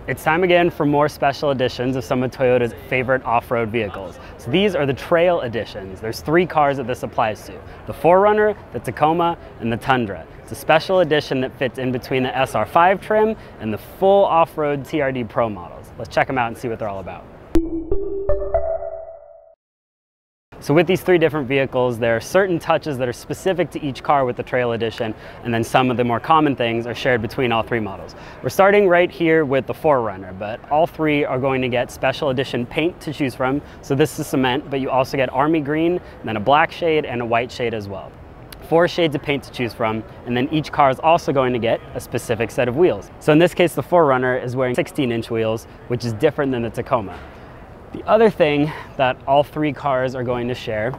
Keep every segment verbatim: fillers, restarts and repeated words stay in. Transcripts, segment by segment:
It's time again for more special editions of some of Toyota's favorite off-road vehicles. So these are the Trail Editions. There's three cars that this applies to: the four runner, the Tacoma, and the Tundra. It's a special edition that fits in between the S R five trim and the full off-road T R D Pro models. Let's check them out and see what they're all about. So with these three different vehicles, there are certain touches that are specific to each car with the Trail Edition, and then some of the more common things are shared between all three models. We're starting right here with the four runner, but all three are going to get special edition paint to choose from. So this is cement, but you also get army green, and then a black shade and a white shade as well. Four shades of paint to choose from, and then each car is also going to get a specific set of wheels. So in this case, the four runner is wearing sixteen inch wheels, which is different than the Tacoma. The other thing that all three cars are going to share,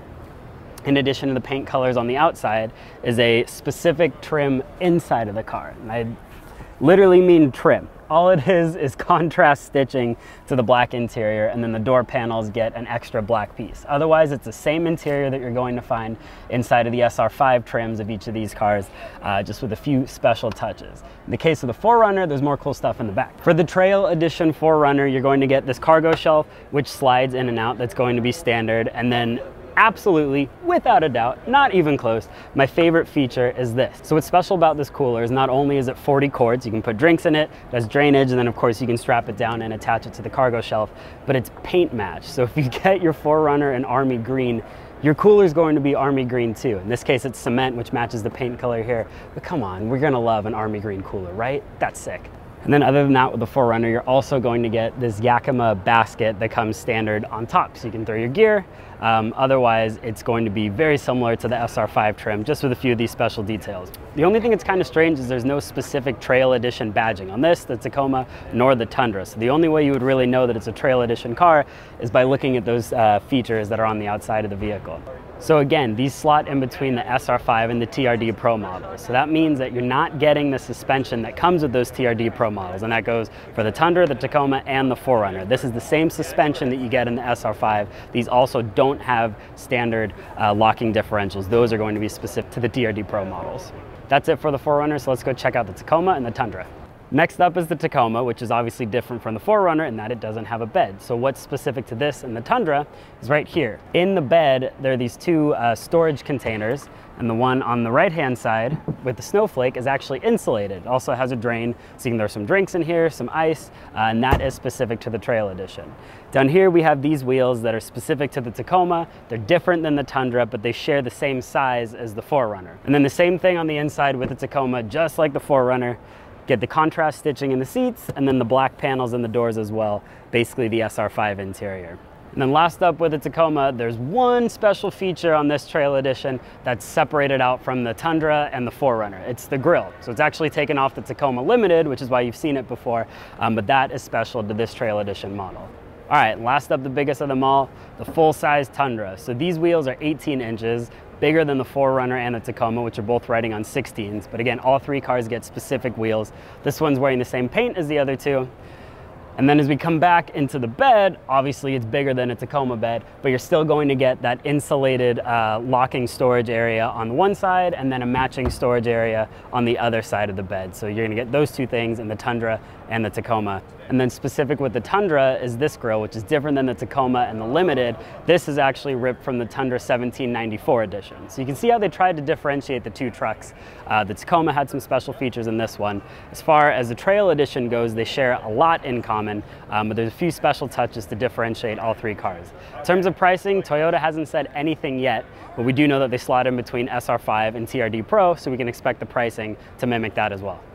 in addition to the paint colors on the outside, is a specific trim inside of the car. And I literally mean trim. All it is is contrast stitching to the black interior, and then the door panels get an extra black piece. Otherwise, it's the same interior that you're going to find inside of the S R five trims of each of these cars, uh, just with a few special touches. In the case of the four runner, there's more cool stuff in the back. For the Trail Edition four runner, you're going to get this cargo shelf, which slides in and out. That's going to be standard. And then absolutely, without a doubt, not even close, my favorite feature is this. So what's special about this cooler is not only is it forty quarts, you can put drinks in it, there's drainage, and then of course you can strap it down and attach it to the cargo shelf, but it's paint match. So if you get your four runner in army green, your cooler is going to be army green too. In this case, it's cement, which matches the paint color here. But come on, we're gonna love an army green cooler, right? That's sick. And then other than that, with the four runner, you're also going to get this Yakima basket that comes standard on top, so you can throw your gear. Um, otherwise, it's going to be very similar to the S R five trim, just with a few of these special details. The only thing that's kind of strange is there's no specific Trail Edition badging on this, the Tacoma, nor the Tundra. So the only way you would really know that it's a Trail Edition car is by looking at those uh, features that are on the outside of the vehicle. So again, these slot in between the S R five and the T R D Pro models. So that means that you're not getting the suspension that comes with those T R D Pro models, and that goes for the Tundra, the Tacoma, and the four runner. This is the same suspension that you get in the S R five. These also don't have standard uh, locking differentials. Those are going to be specific to the T R D Pro models. That's it for the four runner, so let's go check out the Tacoma and the Tundra. Next up is the Tacoma, which is obviously different from the four runner in that it doesn't have a bed. So what's specific to this and the Tundra is right here. In the bed, there are these two uh, storage containers, and the one on the right-hand side with the snowflake is actually insulated. It also has a drain, so you can throw some drinks in here, some ice, uh, and that is specific to the Trail Edition. Down here, we have these wheels that are specific to the Tacoma. They're different than the Tundra, but they share the same size as the four runner. And then the same thing on the inside with the Tacoma, just like the four runner. Get the contrast stitching in the seats, and then the black panels in the doors as well, basically the S R five interior. And then last up with the Tacoma, there's one special feature on this Trail Edition that's separated out from the Tundra and the four runner. It's the grille. So it's actually taken off the Tacoma Limited, which is why you've seen it before, um, but that is special to this Trail Edition model. All right, last up, the biggest of them all, the full-size Tundra. So these wheels are eighteen inches, bigger than the four runner and the Tacoma, which are both riding on sixteens. But again, all three cars get specific wheels. This one's wearing the same paint as the other two. And then as we come back into the bed, obviously it's bigger than a Tacoma bed, but you're still going to get that insulated uh, locking storage area on the one side, and then a matching storage area on the other side of the bed. So you're gonna get those two things in the Tundra and the Tacoma. And then specific with the Tundra is this grille, which is different than the Tacoma and the Limited. This is actually ripped from the Tundra seventeen ninety-four edition. So you can see how they tried to differentiate the two trucks. Uh, the Tacoma had some special features in this one. As far as the Trail Edition goes, they share a lot in common, um, but there's a few special touches to differentiate all three cars. In terms of pricing, Toyota hasn't said anything yet, but we do know that they slot in between S R five and T R D Pro, so we can expect the pricing to mimic that as well.